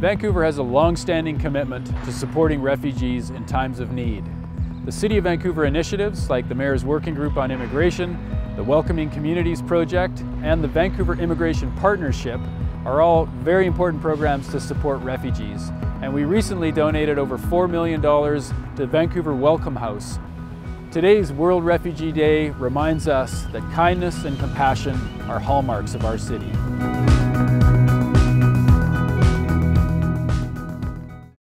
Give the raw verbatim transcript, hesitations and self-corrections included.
Vancouver has a long-standing commitment to supporting refugees in times of need. The City of Vancouver initiatives like the Mayor's Working Group on Immigration, the Welcoming Communities Project, and the Vancouver Immigration Partnership are all very important programs to support refugees. And we recently donated over four million dollars to Vancouver Welcome House. Today's World Refugee Day reminds us that kindness and compassion are hallmarks of our city.